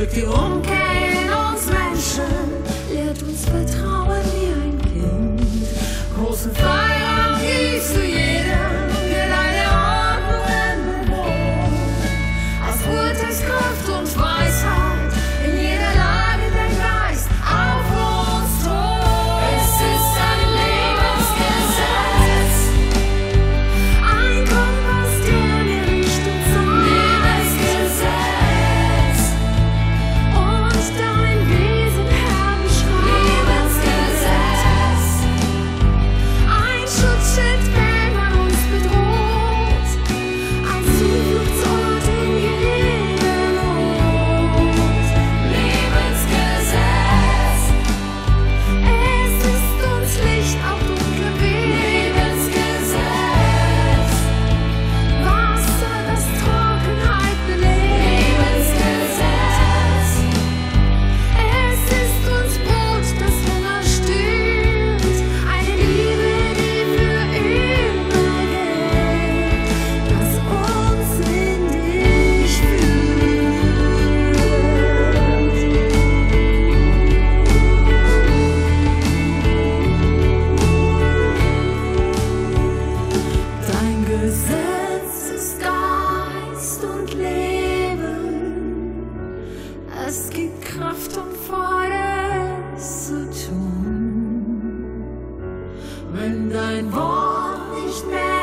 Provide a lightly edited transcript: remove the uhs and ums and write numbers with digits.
bewirkt die Umkehr in uns Menschen, lehrt uns Vertrauen wie ein Kind. Großen Freiheit gibst du jedem, der deine Ordnungen bewohnt. Aus Urteilskraft und Weisheit, in jeder Lage der Geist auf uns thront. Es ist ein Lebensgesetz, ein Kompass, der mir Richtung zeigt. Lebensgesetz, und dein Wesen Herr beschreibt. Lebensgesetz, ein Schutzschild, wenn man uns bedroht, ein Zufluchtsort in jeder Not. Lebensgesetz, es ist uns Licht auf dunkle Wege. Lebensgesetz, Wasser, das Trockenheit belebt. Lebensgesetz, es ist uns Brot, das Hunger stillt, eine Liebe, die für immer gilt, das uns in dich führt. Dein Gesetz ist Geist und Leben, es gibt Kraft, um Freude zu tun. Wenn dein Wort nicht mehr